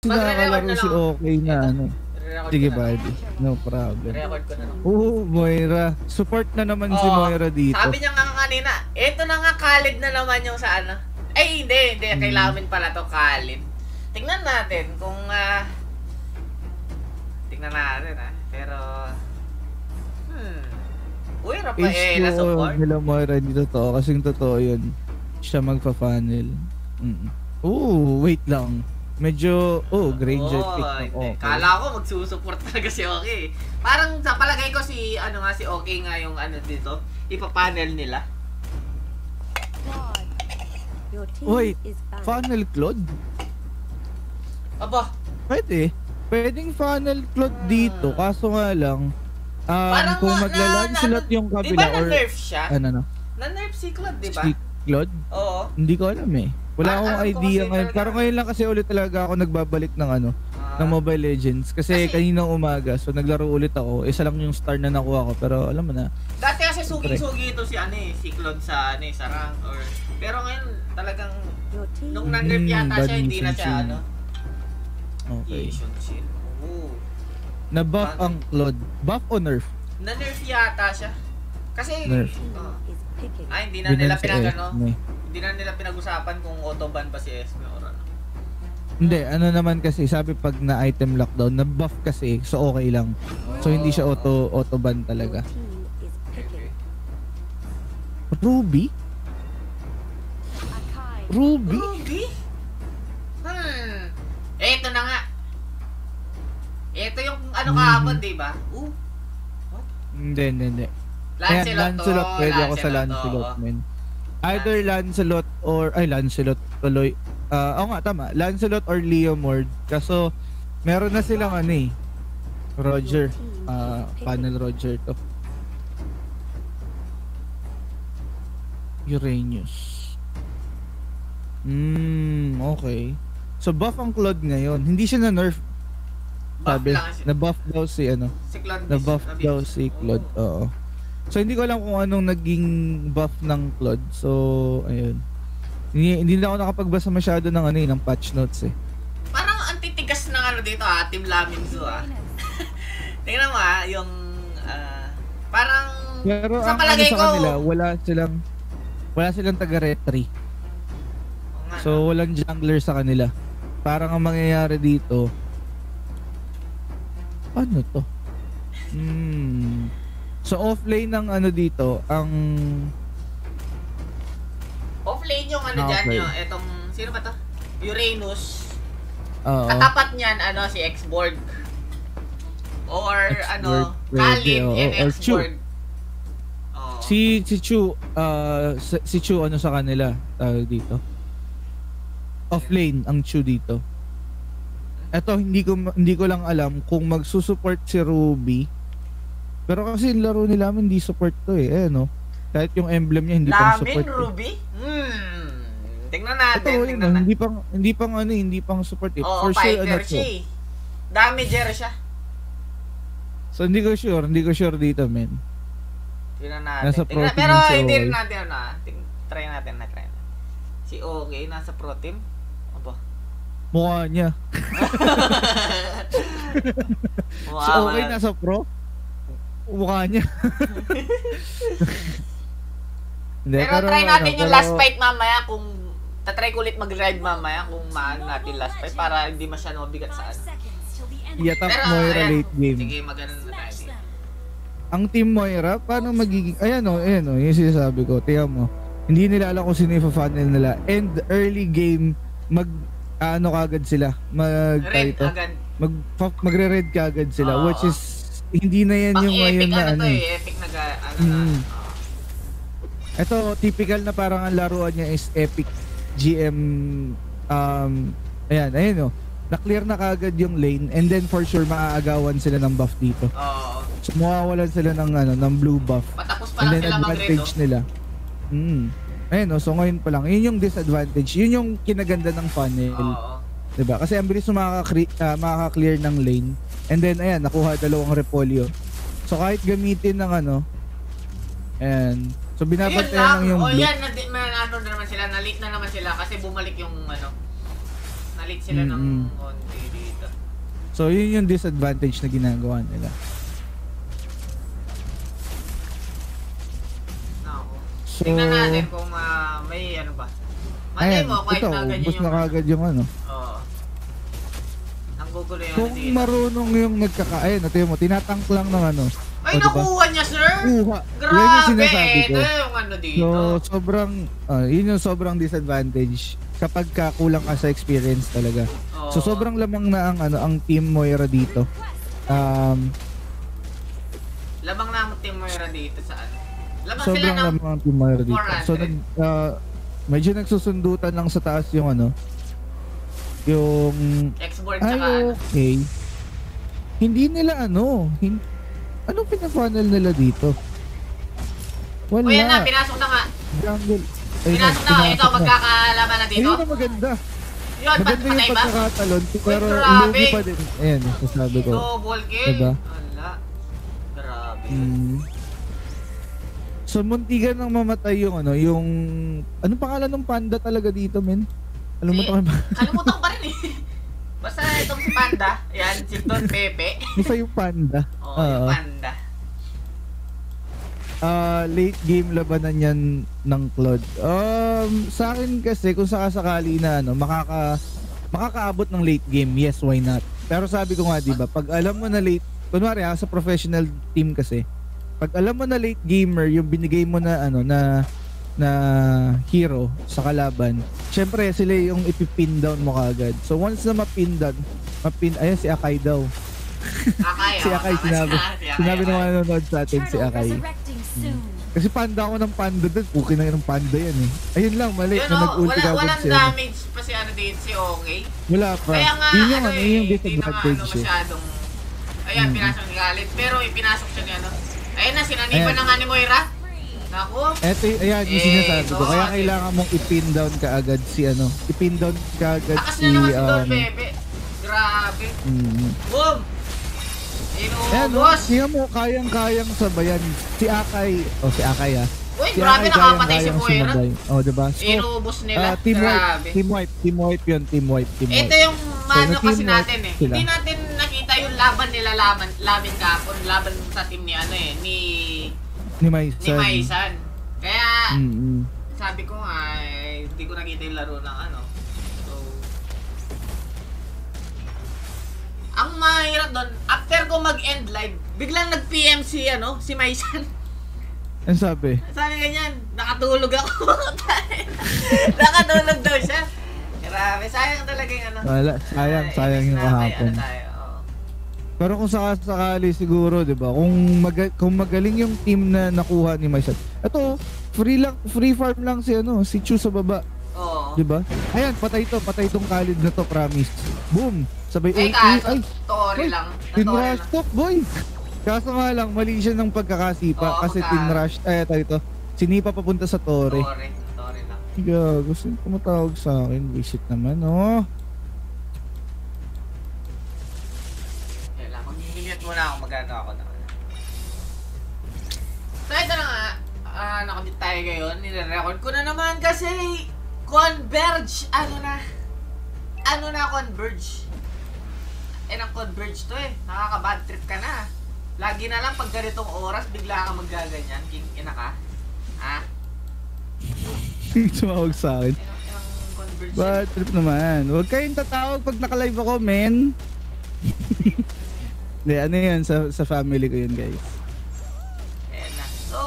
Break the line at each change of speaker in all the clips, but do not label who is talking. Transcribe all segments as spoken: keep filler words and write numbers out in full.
nakakalaro si Okay na ano. Sige, buddy. No problem.
Record ko na lang.
Oo, Moira. Support na naman si Moira dito.
Sabi niya nga kanina, eto na nga Khalid na naman yung sa ano. Ay, hindi, hindi.
Hmm.
Kailangan pala to Khalid. Tingnan natin kung, ah... tingnan natin, ah. Pero... Hmm... Uy, Rafaela support.
H two nila Moira, hindi totoo. Kasing totoo yun. Siya magpa-funnel. Mm -mm. Oo, wait lang. Medyo, oh, Granger
oh,
pick.
Hindi.
Okay.
Kala ko magsusupport talaga si Okay. Parang sa palagay ko si, ano nga, si Okay nga yung ano dito. Ipa-panel nila.
Wait, funnel Claude?
Aba.
Pwede. Pwedeng funnel Claude dito. Kaso nga lang, um,
parang
kung
na,
magla-Lancelot
na,
yung kabila
diba
or...
na-nerf siya?
Ano, no?
Na-nerf si Claude, diba?
Si Claude?
Oo.
Hindi ko alam eh. Wala
Ah,
akong idea ngayon. Pero ngayon lang kasi ulit talaga ako nagbabalik ng ano,
ah.
ng Mobile Legends. Kasi, kasi kaninang umaga, so naglaro ulit ako. Isa lang yung star na nakuha ko, pero alam mo na.
Dati kasi suging-sugi ito si ano eh, si Claude sa ano eh, sa rank or... Pero ngayon talagang nung na-nerf yata siya, hindi na siya ano.
Okay.
Yishun Shin. Oo.
Na-buff ang Claude. Buff o nerf?
Na-nerf yata siya. Kasi...
Nerf.
Oh. Ay, hindi na nila
Binansa
pinag
eh,
ano.
may.
Hindi na nila pinag-usapan kung autoban pa si Esme or ano.
Hindi, ano naman kasi, sabi pag na-item lockdown, na-buff kasi, so okay lang. So hindi siya auto auto ban talaga.
Okay.
Ruby? Ruby?
Ruby? Hmm. Eto na nga. Eto yung ano kahapon, di ba? Uh.
Hindi, hindi, hindi.
Lancelot,
Ayan, Lancelot,
to.
pwede ako sa
Lancelot,
Lancelot,
to.
men. Either Lancelot or, ay Lancelot, tuloy. Ah, uh, oo nga, tama. Lancelot or Leomord. Kaso, meron na silang ano eh. Roger. Ah, uh, panel Roger to. Uranus. Hmm, okay. So buff ang Claude ngayon. Hindi siya na-nerf. Sabi, na-buff daw si ano.
Si Claude.
Na-buff daw si Claude. Oo. So hindi ko alam kung anong naging buff ng Claude. So, ayun. Hindi, hindi na ako nakapagbasa masyado ng ano eh, ng patch notes eh.
Parang antitigas ng ano dito ah, Team Laminzo ah. Tingnan mo ah, yung uh, parang
pero
sa
ang
palagay
ano sa
ko
kanila, wala silang wala silang taga-retry. So walang jungler sa kanila. Parang ang mangyayari dito, ano to? Hmm. So offlane ng ano dito, ang
offlane yung ano
okay.
dyan yung etong, sino ba to? Uranus.
Oo.
Katapat niyan ano si Xborg. Or ano, Khalid and Xborg. Oh.
Si si Chu, uh, si Chu ano sa kanila uh, dito? Offlane ang Chu dito. Eto hindi ko hindi ko lang alam kung magsusupport si Ruby. Pero kasi yung laro nila hindi support to eh. Eh no. Kahit yung emblem niya hindi pang support.
Lamin Ruby? Hmm. Tingnan natin,
Ito,
tingnan
no, hindi pang hindi pang ano, hindi pang support eh.
Oo,
For sure ano
siya eh. Damager siya.
So hindi ko sure, hindi ko sure dito, men.
Tingnan natin.
Nasa
Tingnan,
pro team
pero
si
hindi
O K.
rin natin ano ah. Ting try natin na try natin. Si O K nasa pro team. Aba.
Mukha niya. Si O K nasa pro. Mukha niya. Hindi,
pero, pero try natin ano, yung pero... last fight mamaya kung tatry ko ulit mag-ride mamaya kung maano natin last fight para hindi masyadong mabigat sa ano.
Yatak Moira ayan, late game.
Sige, magano na tayo.
Ang team Moira, paano magiging... Ayan o, ayan o, yung sinasabi ko. Tingnan mo. Hindi nila alam kung sino yung funnel nila. And early game, mag... Ano kagad sila? Mag...
Red
ito,
agad.
Mag, magre-red kagad sila. Oh, which is... Hindi na yan yung ngayon na ano.
Pang-epic ano to eh. Epic na ano
mm.
na.
Ito, typical na parang ang laruan niya is Epic G M. Um, ayan, ayan o. Na-clear na kagad yung lane and then for sure maaagawan sila ng buff dito.
Oo.
So mawawalan sila ng ano, ng blue buff.
Patapos pa lang sila
advantage
mag-red,
nila. Mm. Ayun o, so ngayon pa lang. Yun yung disadvantage. Yun yung kinaganda ng funnel.
Oo.
Diba? Kasi ang bilis makaka-clear uh, makaka ng lane. And then ayan, nakuha dalawang repolyo. So kahit gamitin ng ano, ayan. So binabantayan lang yung
blue. Oh
blue.
yan, na, ano na naman sila, na-late na naman sila kasi bumalik yung ano. Na-late sila
mm -hmm.
ng konti.
So yun yung disadvantage na ginagawa nila.
Nako.
So,
tingnan natin kung uh, may ano ba. Malay
ayan,
mo, kahit
ito,
na ganyan
ubos
yung...
na kagad yung ano.
Oo. Ang gugulo yung
Kung
ano dito.
marunong yung nagkaka... Ayun, ito mo, tinatank lang ng ano.
Ay,
o, diba?
nakuha niya, sir!
Kuha.
Grabe!
Yan yung sinasabi ko.
Ito yung ano dito.
So, sobrang... Uh, yun yung sobrang disadvantage kapag ka kulang ka sa experience talaga.
Oo.
So, sobrang lamang na ang, ano, ang Team Moira dito. Um,
Labang na ang Team Moira dito sa ano. Labang sila
sobrang
ng...
lamang ang Team Moira dito.
four hundred.
So, nag, uh, medyo nagsusundutan lang sa taas yung ano, yung...
X-board
Ay,
tsaka ano.
okay. Hindi nila ano, hin, anong pina-funnel nila dito? Wala.
O yan na, pinasok na nga.
Jungle. Ayun
Pinasok na,
pinasok
ito magkakalaban na dito.
Ayun na maganda.
Yun,
Maganda yung
patay ba?
pagkakatalon, pero
grabe.
lugi pa din. Ayan, sasabi ko.
Double kill.
Diba?
Wala. Grabe.
Hmm. So, muntigan nang mamatay yung ano, yung... Anong pangalan ng panda talaga dito, men? Alam mo
Si-
ito ba?
Kalimutan ko pa rin eh. Basta itong si Panda. Yan, si Don Pepe.
Basta yung panda.
Oo, yung
Oo.
Panda.
Ah, late game labanan yan ng Claude. Um, sa akin kasi kung sakasakali na ano, makaka makakaabot ng late game, yes, why not? Pero sabi ko nga, 'di ba, pag alam mo na late, kunwari ha, sa professional team kasi, pag alam mo na late gamer, yung binigay mo na ano na na hero sa kalaban, syempre sila yung ipipin down mo kagad. So once na mapin down, mapin, ayan si Akai daw.
Akay,
Si
oh,
Akai
tama
sinabi.
siya. Si Akay,
Sinabi ng
Akay.
mga nanonood sa atin si Akai. Kasi panda ako ng panda doon. Okay na yun ng panda yan eh. Ayun lang, mali.
Yun
Na
o,
nag-ulti
wala,
kagad
walang
si ano.
damage pa si ano din, si Okay.
Wala pa.
Kaya nga,
Yun yung
ano
ano,
eh,
yun yung
hindi na nga ano
disadvantage eh.
masyadong... Ayan,
Mm.
pinasok ni Galit. Pero ipinasok siya ni ano. Ayan na, sinaniban
Ayan.
na nga ni Moira. Naku.
Eto, y- ayan yung
Eh,
sinasabi ko.
oo,
Kaya
eh.
kailangan mong i-pin down kaagad si ano. I-pin down kaagad
Takas
si...
na naman si Don
um,
Pepe. Grabe.
mm.
Boom!
Ayan, no?
Inubos.
Tingnan mo, kayang-kayang sabayan. Si Akai, o oh, si Akai ah.
Uy,
Si
grabe,
Akai
nakapatay si
kayang-kayang
Moira.
sumabay. Oh, diba? So,
Inubos nila.
ah, team wipe,
Grabe.
team wipe, team wipe yun, team wipe, team wipe.
Ito yung mano
So,
kasi
nag-team
natin
wipe
eh.
sila.
Hindi natin nakita yung laban nila laban, laban kapon, laban sa team ni ano eh, ni
Ni Maisan.
ni Maisan. Kaya
Mm-mm.
sabi ko nga, eh, hindi ko nakita yung laro ng ano. So, ang mahirap doon, after ko mag-end live, biglang nag-P M si ano, si Maisan.
Ano sabi?
Sabi ganyan, nakatulog ako. Nakatulog daw siya. Grabe, sayang talaga yung ano.
Wala, sayang,
Ay,
sayang
imbis
yung
na may
kahapon.
ano tayo, oo.
Pero kung sakasakali siguro, 'di ba? Kung maga- kung magaling yung team na nakuha ni Maisan. Ito, free lang, free farm lang si ano, si Chu sa baba,
Oo.
'di ba? Ayan, patay to, patay tong Khalid na to, promise. Boom. Sabay
Ay,
ulti.
kaso,
Ay,
Tori
ay,
lang. Tori lang.
tinrush talk, boy. Kaso nga lang, mali siya ng pagkakasipa
Oo,
kasi
pagka-
tinrush, eh, tayo to. Sinipa papunta sa Tore.
Tori. Tori lang.
Gago, sino tumatawag sa akin? Visit naman, oh.
Kaya lang, mag-mute muna ako, magagawa ko na. So, ito na nga. Ah, nakabit tayo ngayon. Nire-record ko na naman kasi Converge. Ano na? Ano na Converge? Eh, ang Converge to eh. Nakaka-bad trip ka na. Lagi na lang pag ganitong oras, bigla kang magaganyan. King ina ka. Ha?
Tumawag sa akin.
Inang, inang Converge.
Bad trip naman. Huwag kayong tatawag pag naka-live ako, men. Hindi, ano yan? Sa, sa family ko yun, guys.
Ayan na. So,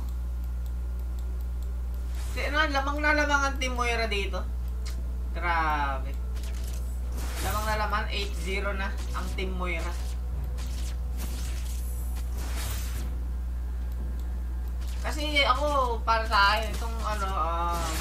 ano, lamang na lamang ang Team Moira dito. Grabe. Lamang na lamang, eight zero na ang Team Moira. Kasi ako, para sa akin, itong ano, um,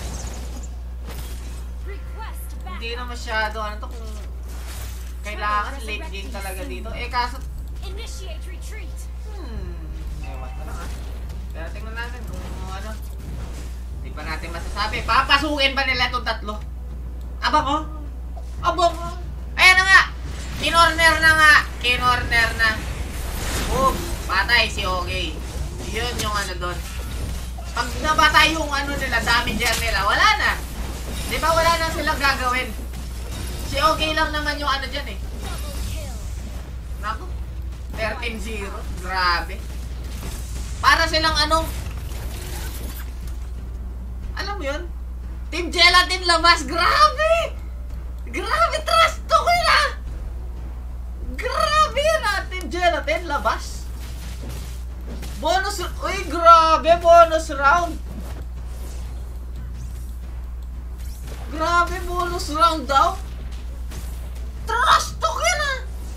hindi na masyado, ano to, kung kailangan late game talaga dito. Eh, kaso,
Initiate retreat.
Hmm, ewan ko lang ah. Pero tingnan natin kung ano. Hindi pa natin masasabi. Papasukin ba nila itong tatlo? Aba ko? Aba ko? Ayan na nga! Kinorner na nga! Kinorner na. Boom! Patay si Okay. Yun yung ano doon. Pag nabatay yung ano nila, damager nila, wala na. Di ba wala na silang gagawin? Si Okay lang naman yung ano dyan eh. Naku. thirteen zero. Grabe. Para silang ano. Alam mo yun? Team Gelatin labas. Grabe. Grabe. Trust to ko yun ah. Grabe yun ah. Team Gelatin labas. Bonus. Uy, grabe. Bonus round. Grabe. Bonus round daw. Trust to ko yun ah.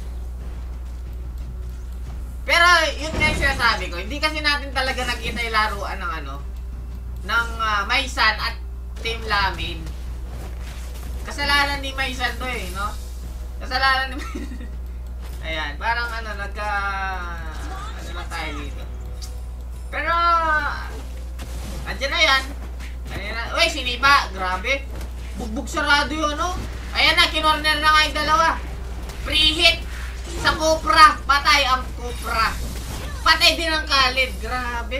Pero yun nga yung sinasabi ko, hindi kasi natin talaga nakita yung laruan ng ano, ng uh, Maisan at Team Lamin. Kasalanan ni Maisan to eh, no? Kasalanan ni Ayan, parang ano, nagka... ano na tayo dito. Pero, andyan na yan. Kanina, uy, sinipa, grabe. Bugbog sarado yun, no? Ayan na, kinorner na nga yung dalawa. Pre-hit sa Cupra. Patay ang Cupra. Patay din ang Khalid. Grabe.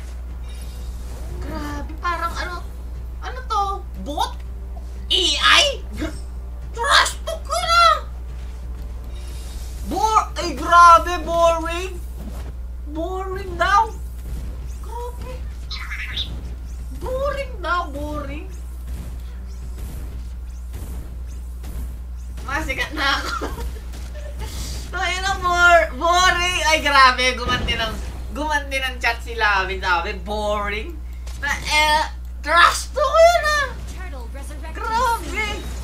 Grabe. Parang ano. Ano to? Bot? A I? Trash talk ko na. Bore. Ay, grabe. Boring. Boring daw. Grabe. Boring daw. Boring. Masikat na ako. Ay, na more, boring. Ay, grabe. Gumanti ng, gumanti ng chat sila. Sabi, boring. Na, eh, trash to ko yun ah. Grabe.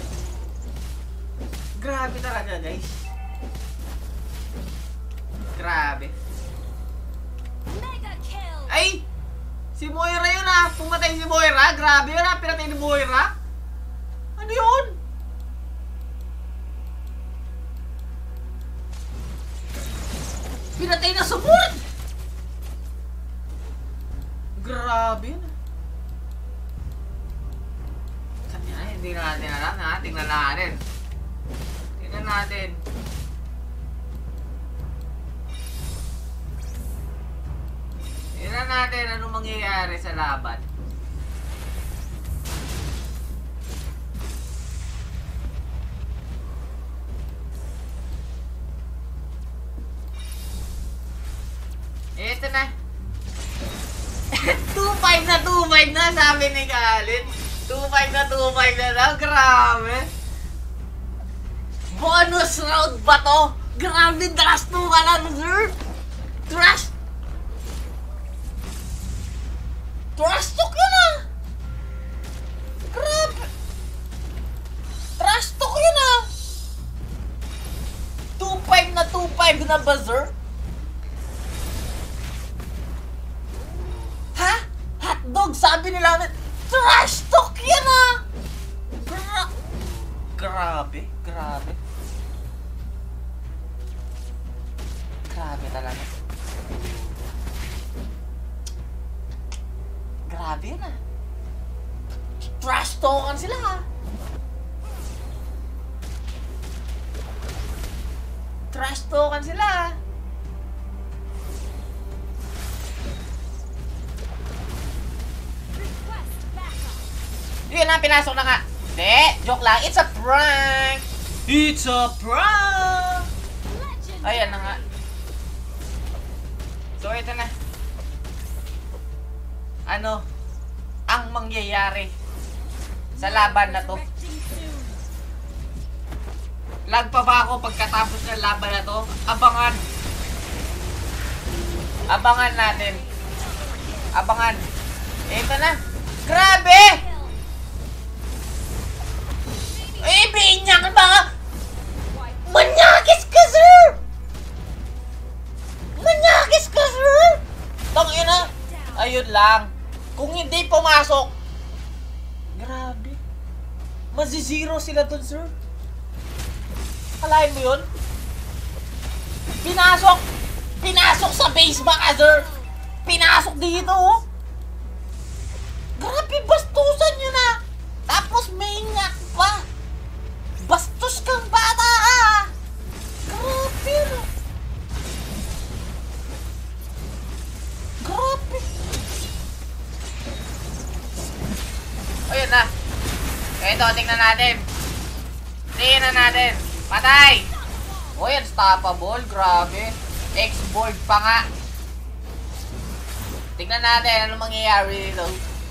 Grabe talaga, guys. Grabe. Ay, si Moira yun ah. Pumatay si Moira. Grabe yun ah. Pinatay ni Moira. Ano yun? Pinatay na support! Grabe yun. Kanya, hindi na natin alam ha. Tingnan natin. Tingnan natin. Tingnan natin anong mangyayari sa laban. Ito na. two five na two five na sabi ni Khalid. two five na two five na daw. Grabe. Bonus round ba to? Grabe, trash to ka lang, sir. Trash. Trash talk yun ah. Grabe. Trash talk yun ah. two five na two five na ba, sir? Hotdog, sabi nila namin, trash talk yan ah! Gra grabe, grabe. Grabe talaga. Grabe yan ah. Trash talkan sila ah. Trash talkan sila ah. Yun na, pinasok na nga. Hindi, joke lang. It's a prank. It's a prank. Ayan na nga. So, ito na. Ano ang mangyayari sa laban na to? Lag pa ba ako pagkatapos ng laban na to? Abangan. Abangan natin. Abangan. Ito na. Grabe! Eh, binyak ba? Manyakis ka, sir! Manyakis ka, sir! Tangin na. Ayun lang. Kung hindi pumasok, grabe. Mazi-zero sila dun, sir. Kalahin mo yun? Pinasok! Pinasok sa base ba ka, sir? Pinasok dito, oh. Grabe, bastusan nyo na. Tapos manyak pa. Bastos kang bata, ah! Grabe, no? Grabe. Ayun na. Ito, tingnan natin. Tingnan natin. Patay! Uy, unstoppable. Grabe. X-board pa nga. Tingnan natin ano mangyayari dito.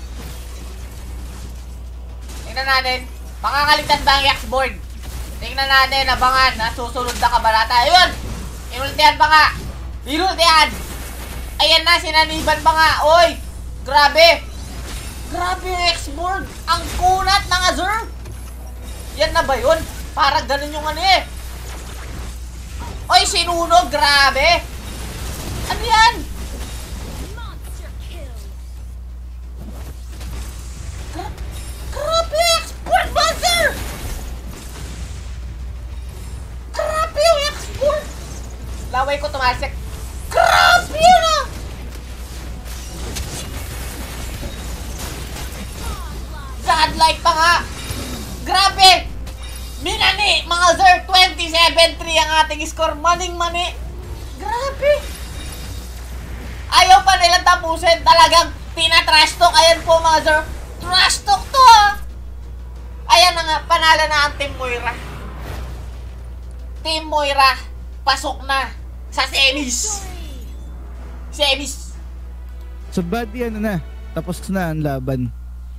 Tingnan natin. Makakaligtas ba ang X-board? Tingnan natin. Abangan. Nasusunod na kabalata. Ayun! Inultihan pa nga. Inultihan! Ayan na. Sinaniban pa nga. Uy! Grabe! Grabe yung X-board! Ang kunat ng Azure! Yan na ba yun? Parang ganun yung ano eh. Oy, sinunog! Grabe! Ano yan?
Monster kill.
Gra grabe! Export buzzer! Grabe yung export! Laway ko tumasik. Grabe yun ah! Godlike pa nga! Grabe! Minani! Mga sir! twenty-seven three ang ating score. Maning-mani! Grabe! Ayaw pa nilang tapusin. Talagang tina-trash talk. Ayan po mga sir. Trash talk to ha! Ayan na nga. Panalo na ang Team Moira. Team Moira. Pasok na sa semis. Semis.
So buddy, ano na, tapos na ang laban.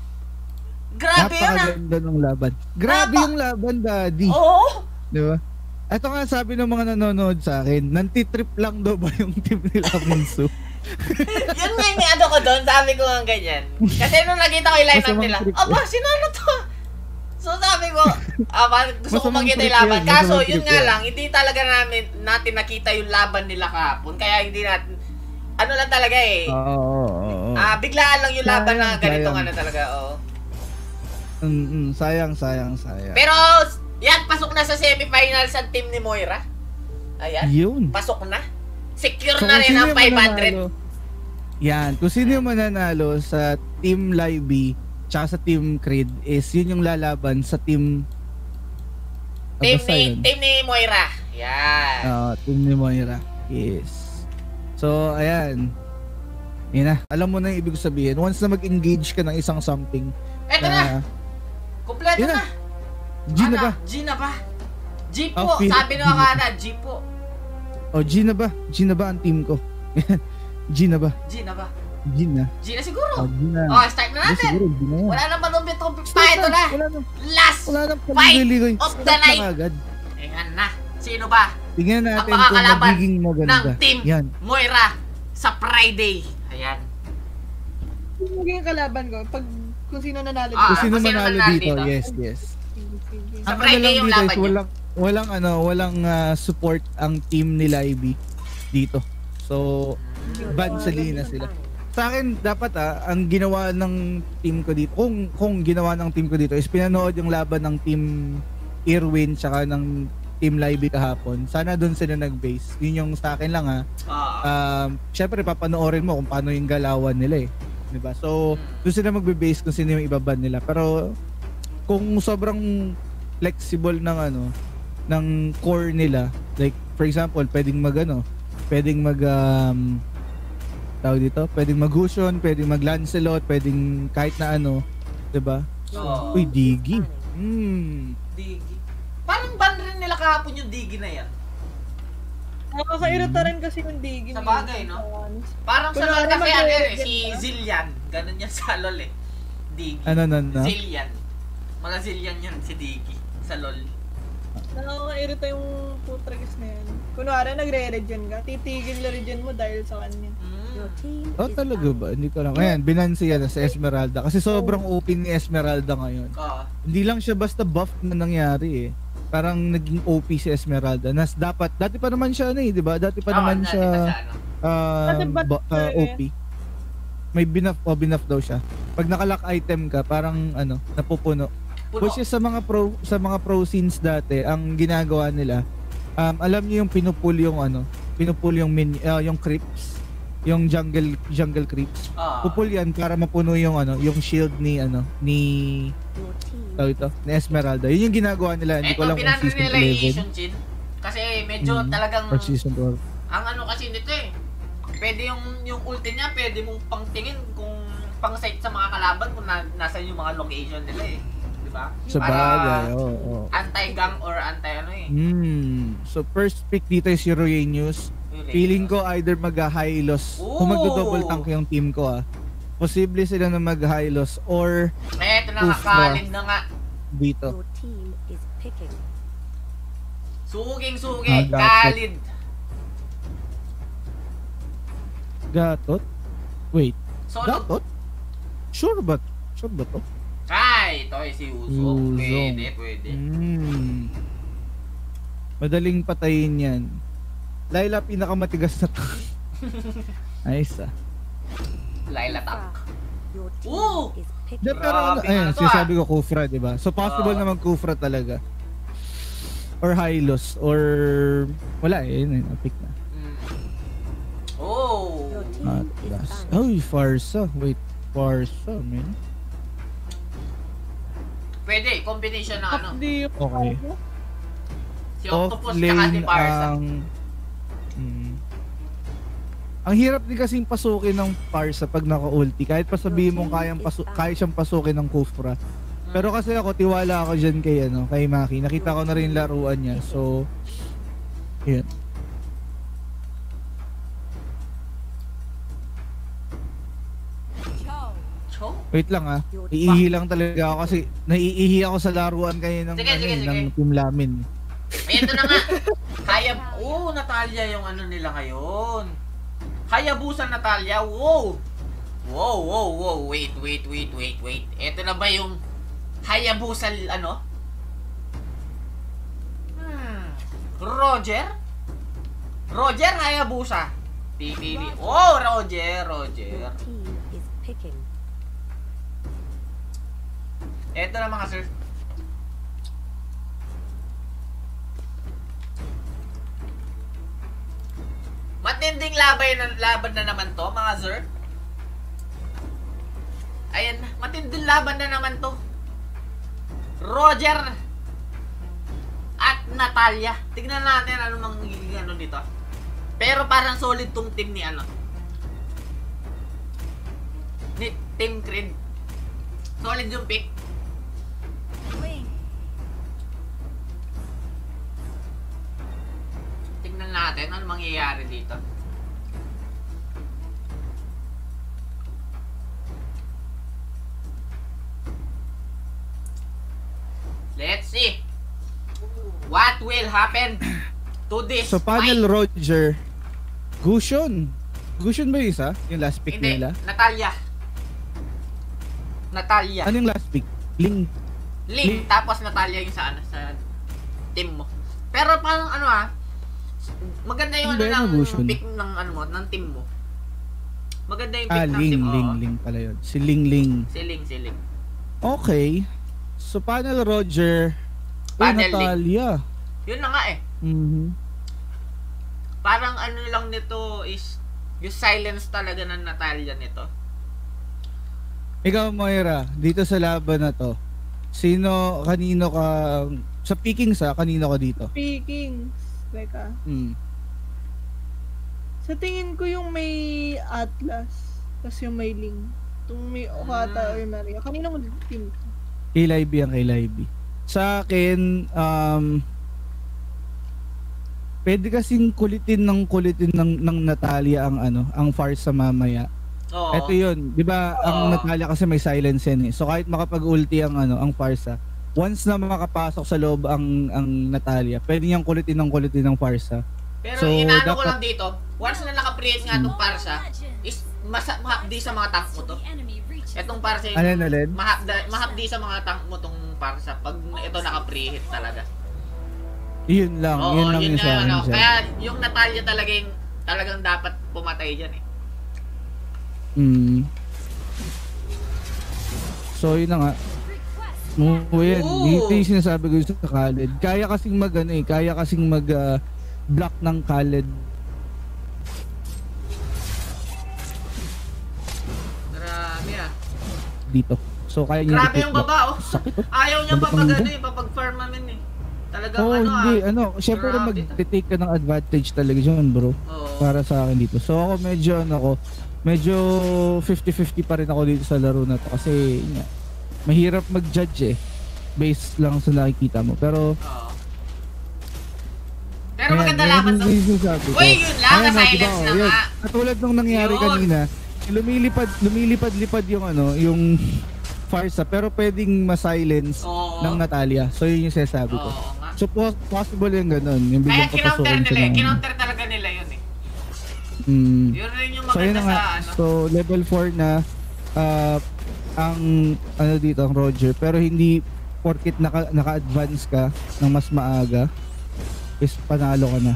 Grabe yun ah!
Napakaganda ng laban. Grabe
Napa-
yung laban, daddy.
Oo!
Di ba? Ito nga sabi ng mga nanonood sa akin, nantitrip lang daw ba yung team nila Minso?
Yun nga yung ano ko doon, sabi ko nga ganyan. Kasi nung nakita ko yung lineup
Masamang
nila,
trip
aba, sino ano to? So sabi ko, aba, gusto ko
Masamang
makita yung
trip
laban.
yan,
Kaso
masamang
yun
trip
nga
yan.
lang, hindi talaga namin, natin nakita yung laban nila kahapon. Kaya hindi natin, ano lang talaga eh.
Oo, oo, oo.
Ah, biglaan lang yung laban na
Sayang,
ganitong
sayang.
ano talaga, oo.
Mm, mm, sayang, sayang, sayang.
Pero, yan, pasok na sa semifinals ang team ni Moira. Ayan,
Yun.
pasok na. Secure
So,
na
kung
rin
sino
ang
yung
five hundred.
mananalo- Yan, kung sino yung mananalo sa Team Libby tsaka sa Team Creed is yun yung lalaban sa Team... Ah,
Team
basta
ni,
yun.
team ni Moira. Yan.
Oo, Team ni Moira. Yes. So, ayan. Yan na. Alam mo na yung ibig sabihin. Once na mag-engage ka ng isang something,
Eto na.
na
Kompleto
yun
na.
na. G na
Ano?
ba?
G na ba? G po.
Oh, feel-
Sabi nung akala, G po.
O, G na ba? G na ba ang team ko? G na ba?
G na ba?
G na.
G na siguro.
O, G na.
Oh, start na
Hindi,
natin.
siguro, G na yan.
Wala nang manumbit-umbit pa.
Start
Ito na.
Wala na.
Last
Wala na.
fight
Paligoy-ligoy.
of the
Start na
night.
agad.
Ayan na. Sino ba?
Tingnan natin
Ang
kung
makakalaban
magiging maganda.
ng team
Yan.
Moira sa Friday. Ayan.
Yung magiging kalaban ko, pag kung sino nanalo
Ah,
Kung sino
kung sino
manalo
manalo
dito,
dito.
yes, yes.
dito.
Sa
Ang
Friday
ano lang
yung
dito
laban
is
niya.
walang, walang ano, walang ah, support ang team nila I B dito. So, ban sa Lina sila. Sa akin, dapat ah, ang ginawa ng team ko dito, kung, kung ginawa ng team ko dito is pinanood yung laban ng team Irwin tsaka ng team Libby kahapon. Sana doon sila nag-base. Yun yung sa akin lang ha.
Ah.
Um, syempre papanoorin mo kung paano yung galawan nila eh. 'Di ba? So, doon sila magbe-base kung sino yung ibaban nila. Pero kung sobrang flexible ng ano ng core nila, like for example, pwedeng mag ano, pwedeng mag um, tawag dito, pwedeng mag-Gusion, pwedeng mag-Lancelot, pwedeng kahit na ano, 'di ba?
Oo.
Uy, Digi. Hmm.
Digi. Parang ban rin nila kahapon yung Digi na yan.
Nakakairita rin kasi yung Digi.
Sa bagay, no? Parang sa LoL
Kunwari
kasi ano
mag-re-regen
eh, si
ka?
Zillian. Ganun yan sa LoL eh. Digi.
Ano na na?
Zillian. Mga Zillian yan si Digi sa LoL.
Nakakairita yung putragis na yan. Kunwari nagre-regen ka, titigil na regen mo dahil sa kanya.
Mm.
Oh, talaga ba? Hindi ko lang. Ayan, binansi yan sa Esmeralda. Kasi sobrang O P ni Esmeralda ngayon.
Oo.
Hindi lang siya basta buff na nangyari eh. Parang naging O P si Esmeralda. Nas dapat, dati pa naman siya ano eh, di ba? Dati pa
Oo,
naman
dati
siya
pa siya, ano.
uh,
Dati ba-
ba- uh, O P. May binuff o binuff daw siya. Pag nakalock item ka, parang ano, napupuno.
Puno.
Which is sa mga pro sa mga pro scenes dati, ang ginagawa nila, um, alam niyo yung pinupul yung ano, pinupul yung min, uh, yung creeps, yung jungle jungle creeps.
Oo.
Pupul yan para mapuno yung ano, yung shield ni ano, ni tawag ito, ni Esmeralda. Yun yung ginagawa nila. Hindi ko
Eto,
alam kung
pinano
season
nila yung
eleven
Asian Chin. Kasi medyo
Mm.
talagang,
or season twelve.
ang ano kasi nito eh. Pwede yung, yung ulti niya, pwede mong pangtingin kung pang sight sa mga kalaban kung na, nasa yung mga location nila eh. Di ba? ba?
Sa bagay, oo. Oh, oh.
Anti-gang or anti-ano eh.
Hmm. So first pick dito is si Rowenius. Feeling ko either mag-high loss. Kung
Ooh.
magdo-double tank yung team ko ah. Posible sila na mag-high loss or
Eh, ito na nga,
Kufra.
Khalid na nga.
dito.
Your team is picking.
Suging-sugi,
Ah, dapat.
Khalid.
Gatot? Wait,
Solo.
Gatot? Sure ba? Sure ba to?
Ay, ito ay si Uzong.
Uzong.
Pwede, pwede.
Hmm. Madaling patayin yan. Layla, pinakamatigas na to. Nice ah.
Laila Tap.
Your team
Ooh!
is
De,
picking.
pero ano,
Grabe,
ayun,
ano to,
sinasabi ko Kufra, di ba? So possible
Ah.
naman Kufra talaga. Or Hylos, or wala eh, yun, yun, pick na.
Mm. Oh!
Your team is
Atlas.
banished.
Uy, Farsa. Wait, Farsa, man.
Pwede, combination ng ano.
Hindi yung
Okay.
ano.
Si
Off
Octopus tsaka si
lane
Parsa.
ang... Mm, ang hirap din kasing pasukin ng Parsa pag naka-ulti. Kahit pa sabihin mong kayang pasu kaya siyang pasukin ng Kufra. Pero kasi ako, tiwala ako dyan kay, ano, kay Maki. Nakita ko na rin laruan niya. So, yun.
Cho?
Wait lang ah. Iihi lang talaga ako kasi naiihi ako sa laruan kayo ng,
Sige,
ano,
sige,
eh,
sige.
ng Team Lamin.
Ay, ito na nga. Kaya, oh, Natalia yung ano nila ngayon. Hayabusa Natalia, wow. Wow, wow, wow, wait, wait, wait, wait, wait. Ito na ba yung Hayabusa, ano? Hmm. Roger? Roger Hayabusa. Pipili. Oh, Roger, Roger.
Your team is picking.
Ito na mga sir. Matinding laban na, laban na naman to, mga sir. Ayan, matinding laban na naman to. Roger at Natalia. Tignan natin ano magiging ano dito. Pero parang solid tong team ni ano. Ni Team Creed. Solid yung pick.
Wing.
Tignan natin ano mangyayari dito. Let's see what will happen to this
So, panel
fight.
Roger. Gushon. Gushon ba yung isa? Yung last pick
Hindi,
nila?
Natalia. Natalia.
Ano yung last pick? Ling.
Link, tapos Natalia yung sa ano, sa team mo. Pero parang ano ah, maganda yung ano
Hindi,
ng
Evolution.
pick ng ano mo, ng team mo. Maganda yung
Ah,
pick ng
Ling,
team mo.
Ling,
oo.
Ling pala yun. Si Ling Ling.
Si Ling, si Ling.
Okay. So, panel Roger. Uy,
Panel
Natalia.
Yun na nga eh.
Mhm.
Parang ano lang nito is yung silence talaga ng Natalia nito.
Ikaw, Moira, dito sa laban na to, sino, kanino ka, sa picking sa, kanino ka dito?
Speaking. Teka.
Hmm.
Sa tingin ko yung may Atlas. Tapos yung may Ling. Itong may Okata
Hmm.
or Maria. Kanina mo team ko.
Kay Libby ang kay Libby. Sa akin, um, pwede kasing kulitin ng kulitin ng, ng Natalia ang ano, ang Farsa mamaya.
Oo.
Ito yun, di ba ang
Oo.
Natalia kasi may silence yan eh. So kahit makapag-ulti ang ano, ang Farsa, once na makapasok sa loob ang ang Natalia, pwede niyang kulitin ng kulitin ng Farsa.
Pero
So,
inaano ko
dapat-
lang dito, once na naka-create nga itong Parsa, is masa, mahapdi sa mga tank mo to. Etong Parsa yung
Alin, alin?
mahapda, mahapdi sa mga tank mo tong Parsa pag ito naka-preheat talaga.
Yun lang,
Oo,
yun lang
yun
yung sa
nga,
akin
ano.
dyan.
Kaya yung Natalia talagang talagang dapat pumatay dyan eh.
Mm. So yun na nga. Oo, yan.
Oo.
Dito yung sinasabi ko sa Khaled. Kaya kasing mag ano eh, kaya kasing mag ah, block ng Khaled.
Grabe ah.
Dito. So kaya niya
Grabe
i-pick
yung
block.
baba oh.
Sakit oh.
Ayaw niya
Ganda
papag
pang
ano
ganda.
eh, papag-firmamin eh. Talagang
Oo,
ano
hindi.
ah.
Ano, syempre
Grabe
mag-take ka ng advantage talaga dyan bro.
Oo.
Para sa akin dito. So ako medyo ano ko, medyo fifty fifty pa rin ako dito sa laro na to kasi yun nga, mahirap mag-judge eh. based lang sa nakikita mo. Pero
Oo. Pero
ayan,
maganda
ayan
laban
yung
to.
sinasabi ko.
Uy, yun lang,
Ayan,
na-silence
diba,
na
oh, yun.
nga.
Katulad nung nangyari
Yun.
kanina, lumilipad lumilipad-lipad yung ano, yung Farsa, pero pwedeng ma-silence
Oo.
ng Natalia. So yun yung sinasabi ko.
Oo nga.
So pos- possible yung ganun, yung
Kaya
biglang
kinounter
papasukin
nila
sila
eh.
ng-
Kinounter talaga nila yun eh.
Mm.
Yun rin yung
So yun
maganda
na nga.
sa ano.
So level four na ah, ang ano dito ang Roger, pero hindi porkit naka, naka-advance ka ng mas maaga is panalo ka na.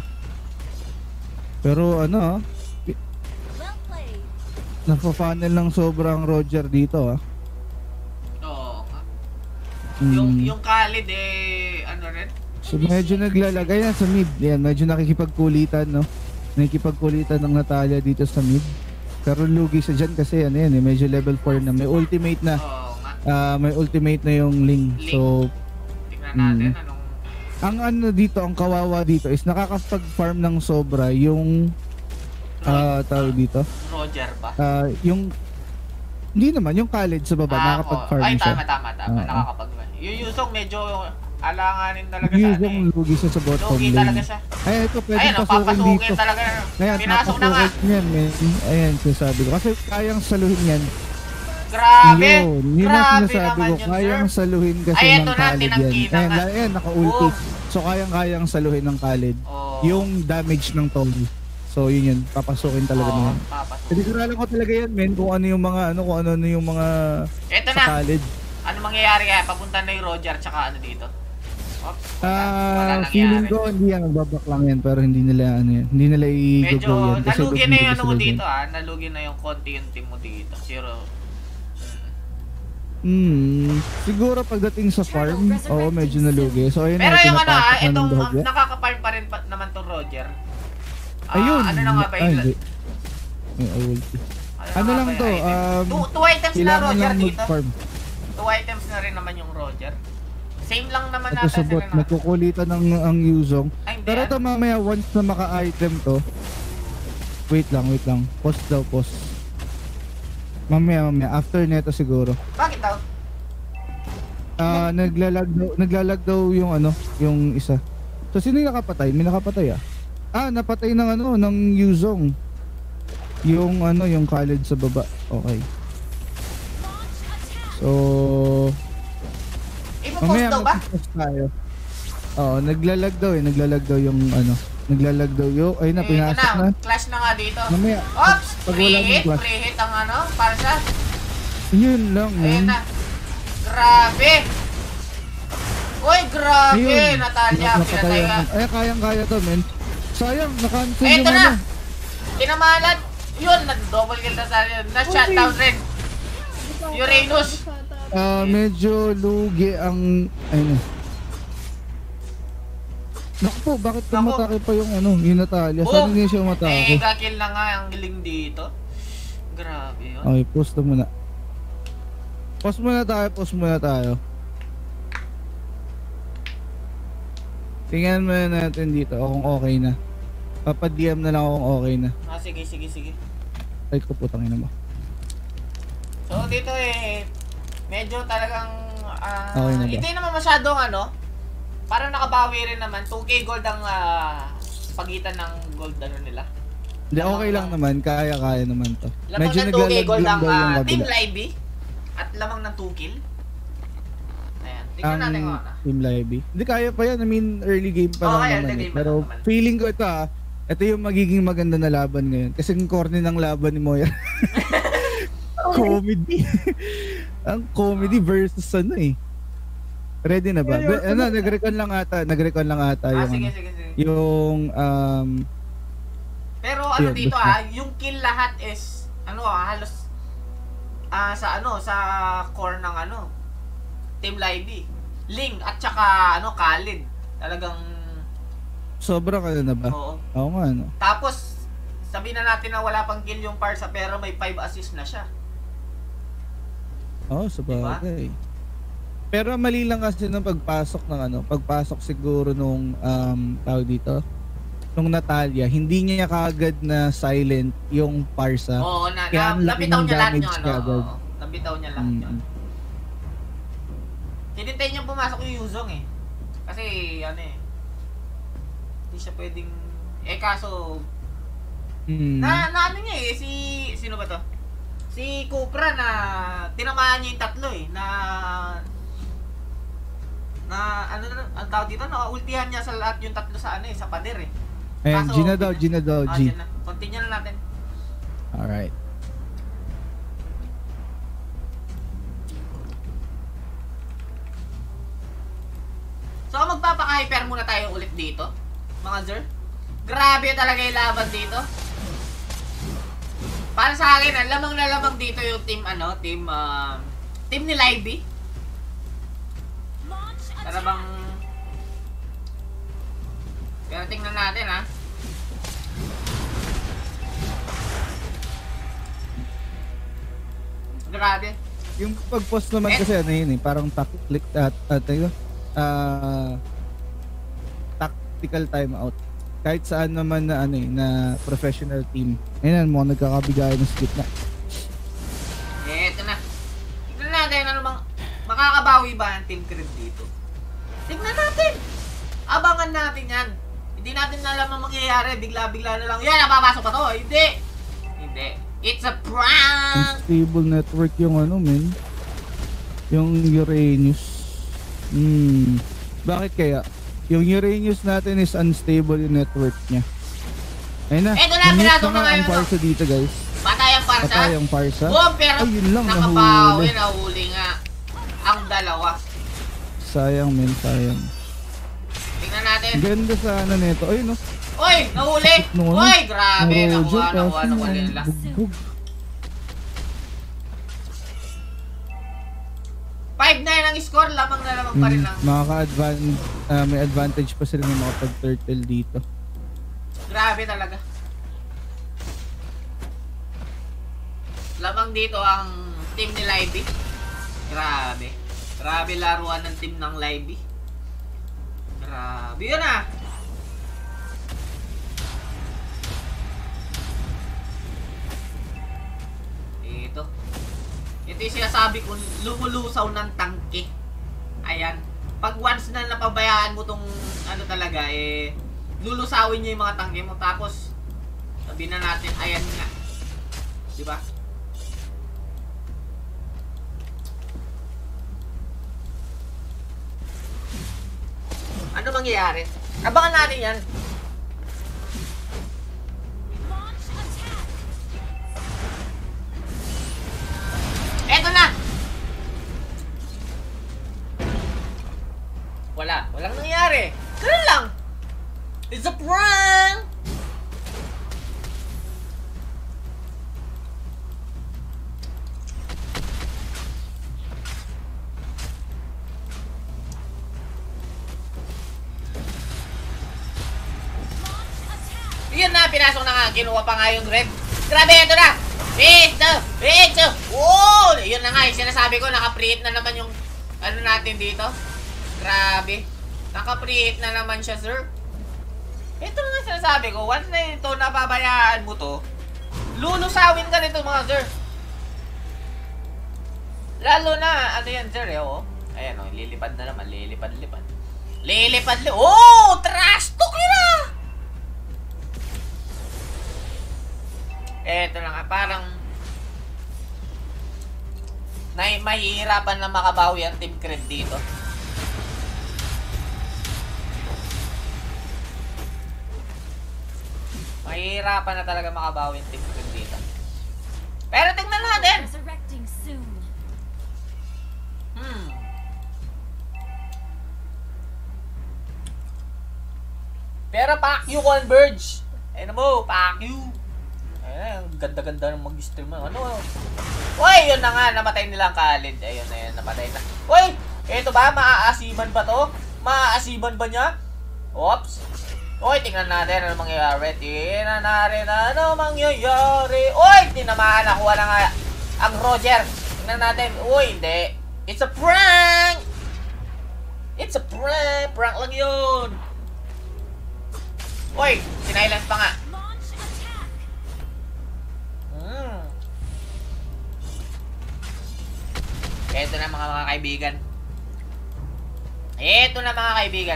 Pero ano,
Well played.
nafa-funnel ng sobrang Roger dito ah.
Oo nga.
Mm.
Yung, yung Khalid eh, ano rin?
So medyo naglalagay yan sa mid. Yan, medyo nakikipagkulitan, no? Nakikipagkulitan ng Natalia dito sa mid. Pero lugi siya dyan kasi ano yan, eh, medyo level four na. May ultimate na.
Oo nga.
Ah, may ultimate na yung Ling.
Ling.
So,
Tingnan natin
Mm.
anong...
ang ano dito, ang kawawa dito is nakakapag-farm ng sobra yung ah tawag dito.
Roger ba?
Ah, yung hindi naman yung college sa baba
Ah,
nakakapag-farm
oo. Ay,
siya.
tama, tama, tama.
Oo.
Nakakapag... Yung Yusong medyo alanganin talaga sa ano
Yung
eh.
lugi siya sa bottom
Lugi
lane.
talaga siya.
Ay, ito pwede
Ayan, oh,
pasukin dito.
papasukin talaga.
Ayan,
Pinasok na nga.
papasukin niyan, men. Ayan, sinasabi ko. Kasi kayang saluhin yan.
Grabe!
Yun, yun ang
Grabe
sinasabi
naman
ko.
yun,
Kayang
sir.
saluhin kasi
Ay,
ng
eto na,
Khalid yan.
tinangkina
Ayan,
nga.
ayan, naka-ulti.
Oh.
So, kayang-kayang saluhin ng Khalid.
Oo.
Yung damage ng Tony. So, yun yun. Papasukin talaga
Oo,
niya.
papasukin.
Hindi ko alam ko talaga yan, men. Kung ano yung mga, ano, kung ano, ano yung mga
Eto
sa
na.
Khalid.
Ano mangyayari kaya? Papunta na yung Roger tsaka ano dito? Oops, wala, wala
Ah,
nangyayari.
feeling ko hindi yan, magbabak lang yan. Pero hindi nila, ano yan. Hindi nila
Medyo
i-go yan. Kasi
nalugi na yung ano mo
sila
dito
dyan.
ah. Nalugi na yung konti yung team mo dito. Zero.
Hmm, siguro pagdating sa farm, oo, medyo nalugi. So, ayun
Pero
na,
yung ano ah,
pinapasok na ng
itong um,
bahagya.
nakaka-farm pa rin pa, naman tong Roger. Ah,
Ayun.
Ano na nga ba
Ay,
yun?
hindi. Ay, ulti.
na
Ano
nga
lang
ba
to,
yung item?
um,
two, two items na
Kailangan
Roger
lang
dito.
mag-farm.
Two items na rin naman yung Roger. Same lang naman
Ito
natin
sa bot,
sila na.
nagkukulitan ng ang Yuzong.
Ay, hindi
Pero
ah.
ito mamaya, once na maka-item to, wait lang, wait lang. Pause daw, pause. Mamaya, mamaya. After neto siguro.
Bakit daw?
Ah, naglalag daw, naglalag daw yung ano, yung isa. So sino yung nakapatay? May nakapatay ah. Ah, napatay ng ano, ng Yuzong. Yung ano, yung Khalid sa baba. Okay. So,
Ipo-post
mamaya
daw ba?
mag-post tayo. Oo, naglalag daw eh, naglalag daw yung ano, naglalag daw yung, ayun na,
Eh, ito
pinasok na.
na. Clash na nga dito.
Mamaya,
Ops!
pag wala ng
Pre-hit!
clash.
Pre-hit ang ano, para sa...
Yun lang,
Ayun
man.
na. Grabe! Uy, grabe!
Ayun.
Natalia,
Napatay
pinatay ka.
ang- Ay, kayang-kaya to, men. Sayang, nakancel
Eh,
yung
ito na!
ano.
Tinamalan! Yun, nag-double kill na tayo. Na-shutdown rin. Uranus.
Ah, medyo lugi ang ano. Naku po, bakit
Naku.
tumatake pa yung ano, yung Natalia? Saan hindi siya
Eh,
umatake?
kakill na nga ang giling dito. Grabe yun.
Okay, post na muna. Post muna tayo, post muna tayo. Tingnan muna natin dito kung okay na. Papa-D M na lang ako kung okay na.
Ah, sige, sige, sige.
Ay ko putang ina mo.
So, dito eh, medyo talagang, ah,
Okay na ba?
hindi naman masyadong ano, parang nakabawi rin naman. two K gold ang ah, pagitan ng gold ano nila.
Hindi, okay lang naman. Kaya-kaya naman to.
Lamang ng two K
naglalag
gold
lang
ang
daw yung
ah, Team
kabila.
Libby at lamang ng two kill. Ayan, tingnan
Ang
natin kung ano.
Team Libby. Hindi kaya pa yan. I mean, early game pa
Oo,
lang
kaya,
naman.
early
eh.
game pa
Pero
lang naman.
feeling ko ito ah. Ito yung magiging maganda na laban ngayon. Kasi yung corny ng laban ni Moira. Comedy. Ang comedy versus ano eh. Ready na ba?
Seryoso
Be- ano,
na.
nag-recon lang ata. Nag-recon lang ata
Ah,
yung
sige,
ano.
sige, sige.
Yung um
Pero ano
Yun,
dito
basta.
ah, yung kill lahat is ano ah, halos ah sa ano sa core ng ano Team Libby. Ling at saka ano Khalid. Talagang
sobrang ano na ba?
oo.
Oo nga ano.
Tapos sabihin na natin na wala pang kill yung Parsa pero may five assists na siya.
Oo, sa bagay. Pero mali lang kasi nung pagpasok ng ano, pagpasok siguro nung um tawag dito, nung Natalia, hindi niya kaagad na silent yung Parsa.
Oo, na,
Kaya
na
ang laki
nabitaw
ng
niya lahat
damage
yung ano.
niya agad.
Oo, nabitaw niya lahat
Mm.
yun. hinintay niya pumasok yung Yuzong eh. Kasi, ano eh, hindi siya pwedeng, eh kaso,
Hmm.
na, na ano niya eh, si, sino ba to? Si Cupra na, tinamaan niya yung tatlo eh, na, na, ano na, ang tawag dito, nakaultihan niya sa lahat yung tatlo sa ano eh, sa pader eh.
Ayan,
Kaso,
G na daw,
okay
G na daw,
Ah,
G.
dyan na. Continue na natin.
Alright.
So, magpapaka-hyper muna tayo ulit dito, mga sir. Grabe talaga yung laban dito. Para sa akin, ang lamang na lamang dito yung team, ano, team, uh, team ni Libby.
Launch
Para
attack.
bang... Pero tingnan natin, ha. Grabe.
Yung pag-post naman
Eh.
kasi ano yun eh, parang tactic at at uh, tactical timeout. Kahit saan naman na ano eh, na professional team. Ayun, mo nagkakabigayan ng split na.
Eh, eto na. Tignan natin, ano bang... Makakabawi ba ang Team Creed dito? Tignan natin! Abangan natin yan. Hindi natin alam ang mangyayari. Bigla-bigla na lang. Yan, napapasok pa to. Hindi! Hindi. It's a prank!
Unstable network yung ano, men. Yung Uranus. Hmm. Bakit kaya? Yung Uranus natin is unstable yung network niya. Ayun na.
Eto na,
Minute
pinasok na
nga
ngayon,
ang Parsa dito, guys.
Patay ang Parsa.
Patay ang Parsa.
Boom! Pero
Ay, yun lang,
nakabawi,
nahuli.
nahuli nga. Ang dalawa.
Sayang, men. Sayang.
Tingnan natin.
Ganda sana nito. Ayun, no.
Uy! Nahuli!
No,
Uy! Grabe!
Roger,
Nakuha, nakuha,
kaso
nakuha nila.
bugbog.
five nine ang score. Lamang na lamang pa rin
Mm,
ang...
makaka-advantage, ah, may advantage pa sila ng makapag-turtle dito.
Grabe talaga. Lamang dito ang team ni Libby. Grabe. Grabe laruan ng team ng Libby. Grabe yun ah. Ito. Ito yung sinasabi kong lumulusaw ng tangke. Ayan. Pag once na napabayaan mo tong ano talaga eh lulusawin niyo yung mga tangke mo tapos sabihin na natin ayan nga. 'Di ba? Ano mangyayari? Abangan natin 'yan.
Launch attack.
Eto na. Wala, walang nangyari. Ganun lang. It's a prank. Yun na, pinasok na nga. Kinuha pa nga yung red. Grabe, ito na. Ito, ito. Oh, yun na nga. Yung sinasabi ko, naka-preheat na naman yung ano natin dito. Grabe. Naka-preheat na naman siya, sir. Ito na nga sinasabi ko. Once na ito, napabayaan mo to, lulusawin ka nito, mga sir. Lalo na, ano yan, sir, eh, oh. Ayan, oh, lilipad na naman. Lilipad-lipad. Lilipad-lipad. Oh, trash talk yun ah! Eto na nga, parang na mahihirapan na makabawi ang Team Creed dito. Mahihirapan na talaga makabawi ang Team Creed dito. Pero tingnan natin!
Resurrecting soon.
Hmm. Pero Pacquiao Converge! Ayun mo, Pacquiao! Ayun, ang ganda-ganda ng mag-stream. Ano? Uy, yun na nga, namatay nilang Khalid. Ayun na yun, napatay na. Uy, eto ba? Maaasiban ba to? Maaasiban ba niya? Oops. Uy, tingnan natin ano mangyayari. Tingnan natin ano mangyayari. Uy, tinamaan. Nakuha na nga ang Roger. Tingnan natin. Uy, hindi. It's a prank! It's a prank! Prank lang yun. Uy, sinilence pa nga.
Launch attack.
Hmm. Ito na mga mga kaibigan. Eto na mga kaibigan.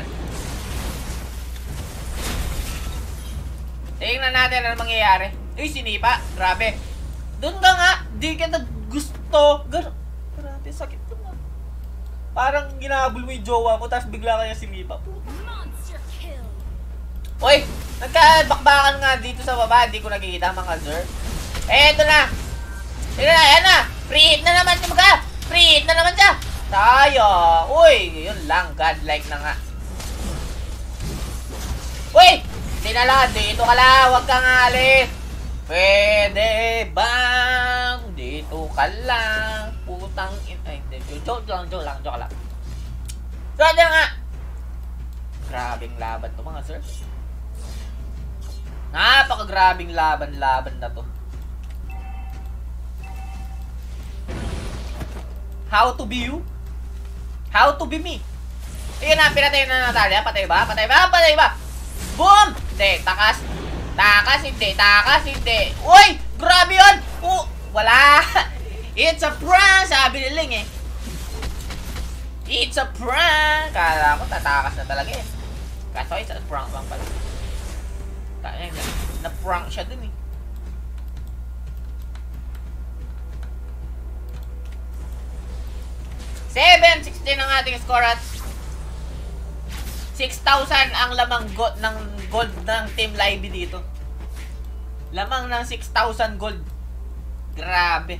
Tingnan natin ano mangyayari. Uy, sinipa. Grabe. Doon ka nga. Di ka na gusto. Gar Grabe, sakit to nga. Parang ginahabol mo yung jowa mo, tapos bigla kaya sinipa.
Monster kill.
Uy, nagkabakbakan nga dito sa baba. Hindi ko nakikita mga sir. Eh, eto na. Tignan na, ayan na. Free hit na naman siya mga. Free hit na naman siya. Tayo. Uy, yun lang. Godlike na nga. Uy! Hindi na lang. Dito ka lang. Huwag kang alis. Pwede bang dito ka lang? Putang in... Ay, hindi. Joke lang, joke lang, joke lang. So, dyan nga. Grabing laban to mga sir. Napakagrabing laban-laban na to. How to be you? How to be me? Ayun na, pinatay na Natalia. Patay ba? Patay ba? Patay ba? Boom! Hindi, takas. Takas, hindi. Takas, hindi. Uy! Grabe yun! Oh, wala! It's a prank! Sabi ni Ling eh. It's a prank! Kala ko tatakas na talaga eh. Kaso it's a prank lang pala. Kaya na, na-prank siya dun eh. seven sixteen ang ating score at six thousand ang lamang gold ng gold ng Team Libby dito. Lamang ng six thousand gold. Grabe.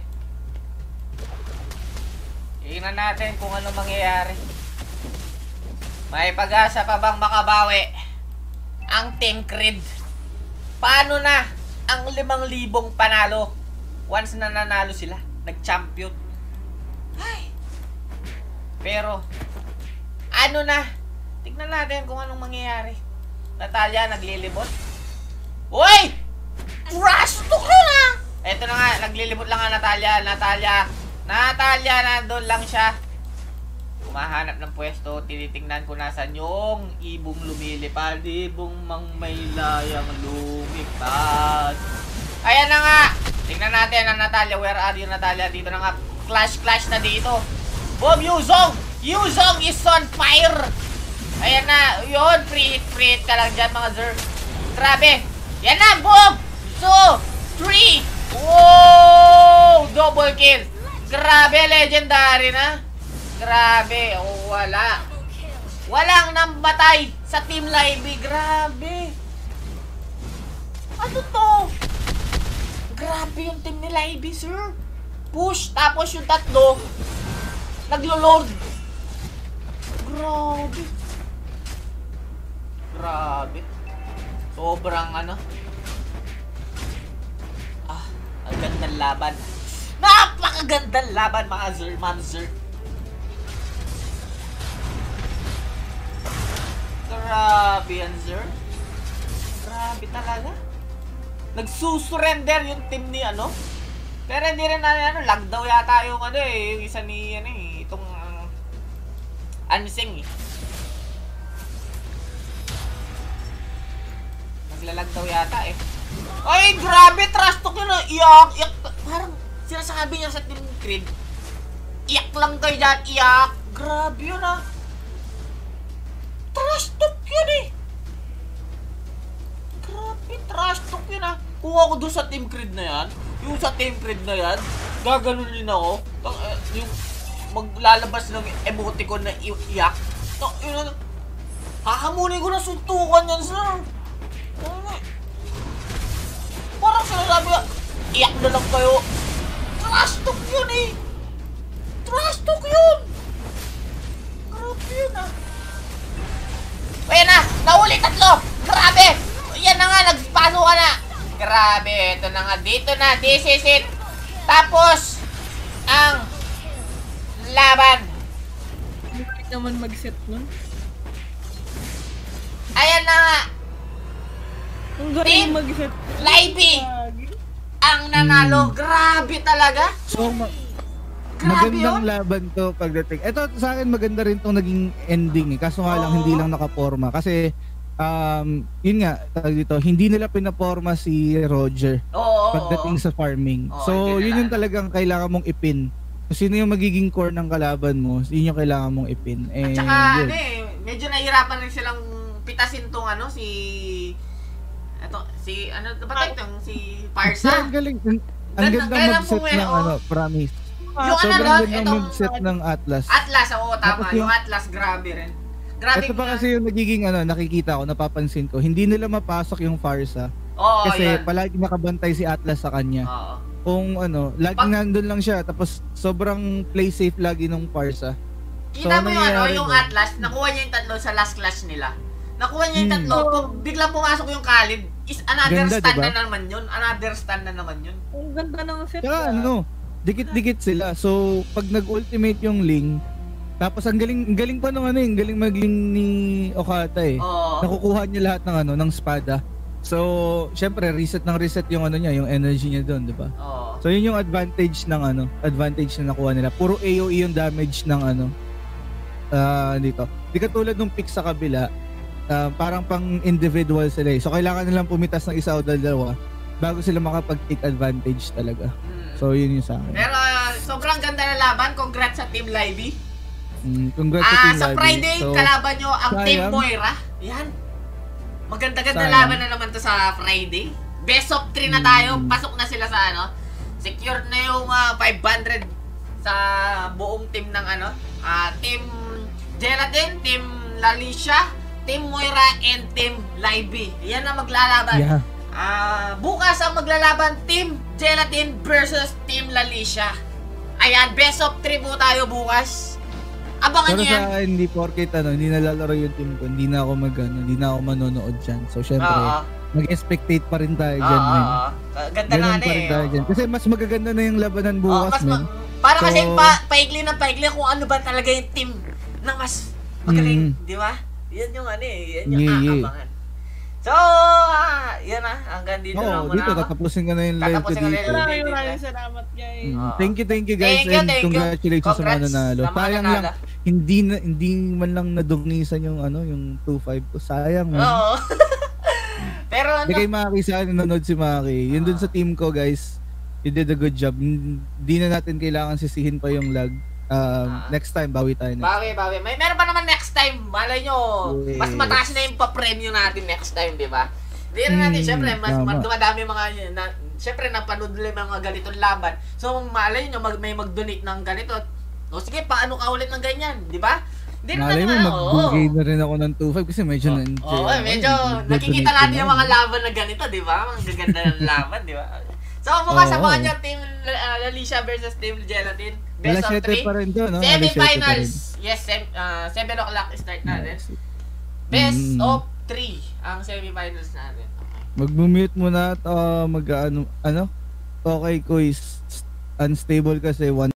Tingnan natin kung ano mangyayari. May pag-asa pa bang makabawi ang Team Creed? Paano na ang limang libong panalo once na nanalo sila? Nag-champion. Ay. Pero, ano na? Tignan natin kung anong mangyayari. Natalia, naglilibot. Uy! Trash to ka na! Eto na nga, naglilibot lang nga Natalia. Natalia, Natalia, nandun lang siya. Kumahanap ng pwesto. Tinitingnan ko nasan yung ibong lumilipad. Ibong mang may layang lumipad. Ayan na nga! Tignan natin ang Natalia. Where are you, Natalia? Dito na nga. Clash-clash na dito. Boom, Yuzong! Yuzong is on fire! Ayan na, yun, free hit, free hit ka lang dyan mga sir. Grabe! Yan na, boom! two, three! Wow! Double kill! Grabe, legendary na! Grabe, oh, wala. Walang namatay sa Team Libby, grabe! Ano to? Grabe yung team ni Libby, sir! Push, tapos yung tatlo naglo-load. Grabe. Grabe. Sobrang ano. Ah, ang gandang laban. Napakagandang laban mga sir, ma'am sir. Grabe yan sir. Grabe talaga. Nagsusurrender yung team ni ano. Pero hindi rin na ano, lag daw yata yung ano eh, yung isa ni ano eh, itong uh, Anseng eh. Naglalag daw yata eh. Ay, grabe, trash talk yun ah. Iyak, iyak. Parang sinasabi niya sa Team Creed, iyak lang kayo dyan, iyak. Grabe yun ah. Trash talk yun eh. Grabe, trash talk yun ah. Kung ako doon sa Team Creed na yan, yung sa Team Creed na yan, gaganunin ako. Tang, uh, yung maglalabas ng emoticon na iyak. Tang, yun, hahamunin ko na suntukan yan, sir. Parang sinasabi ka, iyak na lang kayo. Trash talk yun eh. Trash talk yun. Grabe yun ah. Ayan na, nahuli tatlo. Grabe. Yan na nga, nagpaso ka na. Grabe, ito na nga, dito na, this is it. Tapos, ang laban.
Hindi naman mag-set nun.
Ayan na nga,
Ang
Team
galing mag-set.
Libby ang nanalo. Grabe talaga.
So, ma-
Grabe
magandang
yun.
laban to pagdating. Ito, sa akin maganda rin tong naging ending eh. Kaso nga lang,
Oo.
hindi lang nakaporma. Kasi, um, yun nga, tawag dito, hindi nila pinaporma si Roger
Oo, oo,
pagdating
oo.
sa farming.
Oo,
So,
hindi
yun
nila
yung
ano.
talagang kailangan mong ipin kung sino yung magiging core ng kalaban mo, yun yung kailangan mong ipin. Eh,
At saka,
yun.
ano eh, medyo nahihirapan rin silang pitasin tong ano, si... Ito, si, ano, ba tayo itong, si
Pero
Parsa?
ang galing, ang, ang
Ganda-
ganda
kailan
mag-set
po eh,
ng
oh.
ano, promise.
Yung ano
Sobrang
lang,
ganda
itong
mag-set ng Atlas.
Atlas, oo, tama.
Tapos yung-
Yung Atlas, grabe rin. Grabe.
Ito pa kasi yung nagiging ano, nakikita ko, napapansin ko, hindi nila mapasok yung Farsa.
Oo,
Kasi
yan.
palagi nakabantay si Atlas sa kanya.
Oo.
Kung ano, lagi
Pag-
nandun lang siya, tapos sobrang play safe lagi nung Farsa.
Kita
So,
mo yung ano,
nangyayari
yung
doon?
Atlas, nakuha niya yung tatlo sa last clash nila. Nakuha niya yung
Hmm.
tatlo, pag biglang pumasok yung Khalid, is another
Ganda,
stand
diba?
na naman yun. Another stand na naman yun.
Ang ganda ng set.
Tsaka
ah.
ano, dikit-dikit sila. So, pag nag-ultimate yung Ling, tapos ang galing, ang galing pa nung ano eh, ang galing mag-Ling ni Okata eh.
Oo.
Nakukuha niya lahat ng ano, ng spada. So, syempre reset ng reset yung ano niya, yung energy niya doon, 'di ba?
Oo.
So, yun yung advantage ng ano, advantage na nakuha nila. Puro A O E yung damage ng ano ah dito. Di katulad nung pick sa kabila, ah, parang pang individual sila eh. So, kailangan nilang pumitas ng isa o dalawa bago sila makapag-take advantage talaga.
Hmm.
So, yun yung sa akin.
Pero ah, sobrang ganda na laban. Congrats sa Team Livey.
Mm, congrats
Ah,
Team
sa
Labi.
Friday,
So,
kalaban nyo ang Team
sayang.
Moira. Yan. Maganda-ganda
Sayang.
laban na naman to sa Friday. Best of three na tayo.
Mm.
Pasok na sila sa ano. Secured na yung ah, five hundred sa buong team ng ano. ah Team Gelatin, Team Lalicia, Team Moira, and Team Livey. Yan ang maglalaban.
Yeah.
Ah, bukas ang maglalaban Team Gelatin versus Team Lalicia. Ayan, best of three po tayo bukas. Abangan
Pero
niyo yan.
sa akin, hindi porket ano, hindi nalalaro yung team ko, hindi na ako mag ano, hindi na ako manonood dyan. So syempre,
Oo.
mag-expectate pa rin tayo
Oo,
dyan,
oo,
men.
oo. Ganda na
Ganun
ano
pa rin
eh.
tayo
oo.
dyan. Kasi mas magaganda na yung labanan
Oo,
bukas,
mas
men.
ma- para kasi
So-
pa, paigli na paigli kung ano ba talaga yung team na mas magaling,
Mm.
di ba? Yan yung ano eh, yan yung
Yeah, yeah.
aabangan. So, ah, yan ah, hanggang dito
Oo,
lang muna
dito,
ako.
tatapusin ka na yung live ko
Tatapusin ko na
dito.
yung
Maraming maraming salamat guys.
Mm.
Oo.
Thank you, thank you guys,
Thank you,
and
thank you.
congratulations sa mga
Congrats
nanalo.
sa mga
Sayang
nanalo.
lang, hindi na, hindi man lang nadugnisan yung ano, yung two five ko. Sayang, man.
Oo. Pero ano,
Hindi kay Maki sa akin, nanonood si Maki. Yun dun sa team ko, guys. You did a good job. Hindi na natin kailangan sisihin pa yung lag. Um,
Ah.
next time, bawi tayo next.
bawi, bawi. May meron pa naman next time. Malay nyo,
Yes.
mas mataas na yung pa-premyo natin next time, di ba? Hindi rin natin,
Hmm,
syempre, mas
tama.
dumadami mga, na, syempre, napanood nila yung mga ganitong laban. So, malay nyo, mag, may mag-donate ng ganito. O sige, paano ka ulit ng ganyan, di ba? Hindi rin
Malay mo,
natin, ano, oo.
mag-bugay na rin ako ng two five kasi medyo
Oo,
na-enjoy.
oh,
ako.
medyo
Nag-donate
nakikita
din
natin yung
ako.
mga laban na ganito, di ba? Mga gaganda ng laban, di ba? So, bukas
Oo.
abangan nyo, Team uh, Lalicia versus Team Gelatin. Best
Alas
of
siyete
three.
pa rin doon, no? Alas siyete pa rin.
Semifinals. Yes, sem- uh, seven o'clock start natin. Best
Mm.
of three ang semifinals natin. Okay.
Mag-mute muna at uh, mag ano, ano? Okay, Kuis. Unstable kasi one